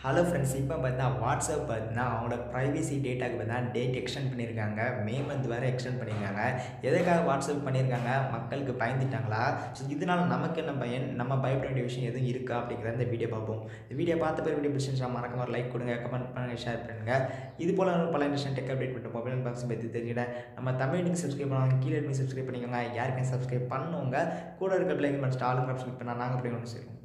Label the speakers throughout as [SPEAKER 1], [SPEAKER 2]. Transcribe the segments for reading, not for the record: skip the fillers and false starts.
[SPEAKER 1] Hello friends, இப்போ பார்த்தா WhatsApp பார்த்தீங்கன்னா அவங்களோட ப்ரைவசி டேட்டாக்கு பார்த்தா டேட் எக்ஸ்டெண்ட் பண்ணியிருக்காங்க. மே மந்த் வேறு எக்ஸ்டெண்ட் பண்ணியிருக்காங்க. எதுக்காக வாட்ஸ்அப் பண்ணியிருக்காங்க? மக்களுக்கு பயந்துட்டாங்களா? ஸோ இதனால் நமக்கு என்ன பயன்? நம்ம பயப்பட வேண்டிய விஷயம் எதுவும் இருக்கா அப்படிங்கிறத இந்த வீடியோ பார்ப்போம். இந்த வீடியோ பார்த்த பேர் வீடியோ பிடிச்சிருந்தா மறக்காம ஒரு லைக் கொடுங்க, கமெண்ட் பண்ணுங்கள், ஷேர் பண்ணுங்கள். இது போல் பல இன்ட்ரெஸ்ட் டெக் அப்டேட் பண்ணிட்டு மொபைல் பாக்ஸ் பற்றி தெரிஞ்சுட நம்ம தமிழுக்கு சப்ஸ்கிரைப் பண்ணுவாங்க. கீழே இருந்து சப்ஸ்கிரைப் பண்ணிக்கோங்க. யாருக்கும் சப்ஸ்கிரைப் பண்ணுவோங்க கூட இருக்க பிள்ளைங்க மட்டும் ஆளுங்க ஆப்ஷன் பண்ணால் நாங்கள் அப்படி ஒன்று செய்வோம்.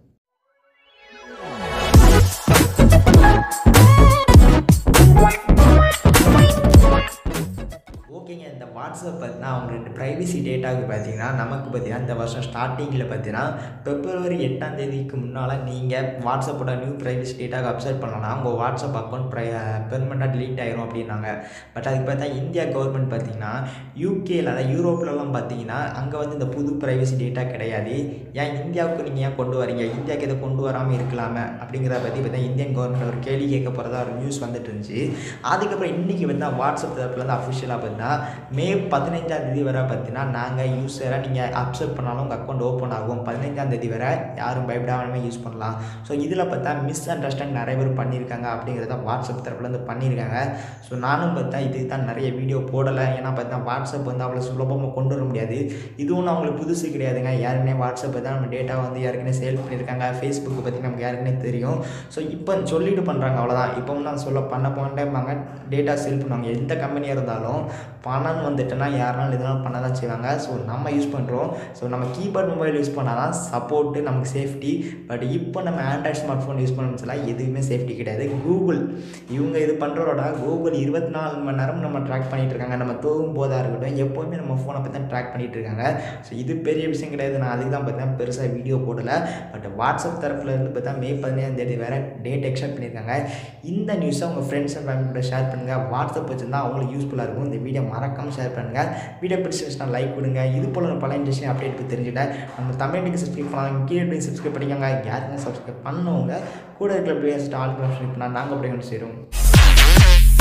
[SPEAKER 1] ஓகேங்க, இந்த வாட்ஸ்அப் பார்த்தீங்கன்னா அவங்களோட ப்ரைவசி டேட்டாவுக்கு பார்த்தீங்கன்னா நமக்கு பார்த்தீங்கன்னா இந்த வருஷம் ஸ்டார்டிங்கில் பார்த்தீங்கன்னா February 8 முன்னால் நீங்கள் வாட்ஸ்அப்போட நியூ ப்ரைவசி டேட்டாவுக்கு அப்சர்ட் பண்ணோன்னா உங்கள் வாட்ஸ்அப் அக்கௌண்ட் பெர்மனெண்ட்டாக டிலீட் ஆயிரும் அப்படின்னாங்க. பட் அதுக்கு பார்த்தா இந்தியா கவர்மெண்ட் பார்த்தீங்கன்னா யூகேல அதாவது யூரோப்லலாம் பார்த்தீங்கன்னா அங்கே வந்து இந்த புது ப்ரைவசி டேட்டா கிடையாது. ஏன் இந்தியாவுக்கு நீங்கள் ஏன் கொண்டு வரீங்க? இந்தியாவுக்கு இதை கொண்டு வராமல் இருக்கலாமே அப்படிங்கிறத பற்றி பார்த்தா இந்தியன் கவர்மெண்ட் ஒரு கேள்வி கேட்க போகிறதா ஒரு நியூஸ் வந்துட்டு இருந்துச்சு. அதுக்கப்புறம் இன்றைக்கி வந்து வாட்ஸ்அப் தரப்புலேருந்து அஃபிஷியலாக பார்த்தீங்கன்னா மே 15 வரை பார்த்தீங்கன்னா நாங்கள் யூஸரை நீங்கள் அப்செப்ட் பண்ணாலும் உங்கள் அக்கௌண்ட் ஓப்பன் ஆகும். 15 வரை யாரும் பயப்படாமல் யூஸ் பண்ணலாம். ஸோ இதில் பார்த்தா மிஸ் அண்டர்ஸ்டாண்ட் நிறைய பேர் பண்ணியிருக்காங்க அப்படிங்கிறத வாட்ஸ்அப் தரப்புலேருந்து பண்ணியிருக்காங்க. ஸோ நானும் பார்த்தா இதுக்கு தான் நிறைய வீடியோ போடலை. ஏன்னா பார்த்தா வாட்ஸ்அப் வந்து அவ்வளோ சுலபமாக கொண்டு வர முடியாது. இது ஒன்றும் அவங்களுக்கு புதுசு கிடையாதுங்க. யாருக்குனே வாட்ஸ்அப் தான் நம்ம டேட்டா வந்து யாருக்குனே சேல் பண்ணியிருக்காங்க. ஃபேஸ்புக் பற்றி நமக்கு யாருக்குனே தெரியும். ஸோ இப்போ சொல்லிட்டு பண்ணுறாங்க, அவ்வளோதான். இப்போ நான் பண்ண போனேன்பாங்க டேட்டா சேல் பண்ணுவாங்க. எந்த கம்பெனியாக இருந்தாலும் பணம் வந்துட்டுனா யாருனாலும் இதெல்லாம் பண்ண தான் செய்வாங்க. ஸோ நம்ம யூஸ் பண்ணுறோம். ஸோ நம்ம கீபேட் மொபைல் யூஸ் பண்ணால் தான் சப்போர்ட்டு, நமக்கு சேஃப்டி. பட் இப்போ நம்ம ஆண்ட்ராய்ட் ஸ்மார்ட் ஃபோன் யூஸ் பண்ணணும்னு சொல்லலாம் எதுவுமே சேஃப்டி கிடையாது. கூகுள் இவங்க இது பண்ணுறோட கூகுள் 24 மணி நேரம் நம்ம ட்ராக் பண்ணிகிட்டு இருக்காங்க. நம்ம தூங்கும் போதாக இருக்கட்டும் எப்போவுமே நம்ம ஃபோனை பற்றி தான் ட்ராக் பண்ணிகிட்டு இருக்காங்க. ஸோ இது பெரிய விஷயம் கிடையாது. நான் அதுக்கு தான் பார்த்தீங்கன்னா பெருசாக வீடியோ போடலை. பட் வாட்ஸ்அப் தரப்பில் இருந்து பார்த்தா மே 15 வேறு டேட் எக்ஸ்டெண்ட் பண்ணியிருக்காங்க. இந்த நியூஸை உங்கள் ஃப்ரெண்ட்ஸ் அண்ட் ஃபேமிலி கூட ஷேர் பண்ணுங்கள். வாட்ஸ்அப் வச்சுருந்தா அவங்களுக்கு யூஸ்ஃபுல்லாக இருக்கும். இந்த வீடியோ மறக்காமல் ஷேர் பண்ணுங்கள். வீடியோ பிடிச்சிருந்துச்சுன்னா லைக் கொடுங்க. இது போல பல இன்ட்ரெஸ்டிங் அப்டேட் தெரிஞ்சுட்டேன். நம்ம தமிழுக்கு சப்ஸ்கிரைப் பண்ணலாம். கீழே சப்ஸ்கிரைப் பண்ணிக்கோங்க. யாருக்கும் சப்ஸ்கிரைப் பண்ணுவோங்க கூட இருக்கிற பிளேயர்ஸ்ட்டு ஆளுக்கு சப்ஸ்கிரைப் பண்ணால் நாங்கள் அப்படி ஒன்று சேரும்.